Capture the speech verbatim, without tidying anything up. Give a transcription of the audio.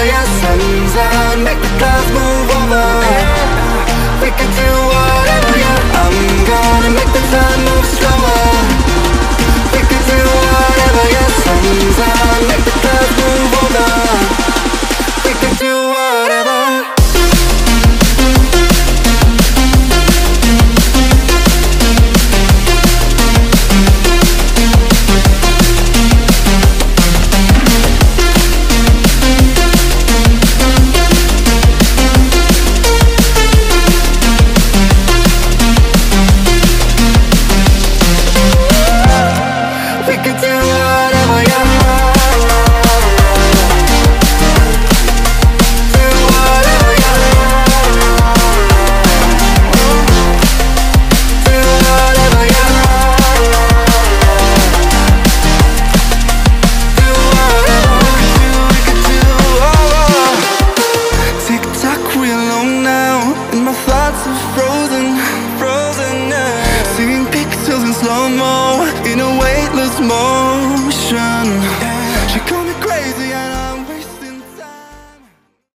your sun's out, make the clouds move over. We can do whatever, yeah. I'm gonna make the time move slower. We can do whatever, yeah. Sun's out, make the clouds move over. We can do whatever. We can do whatever,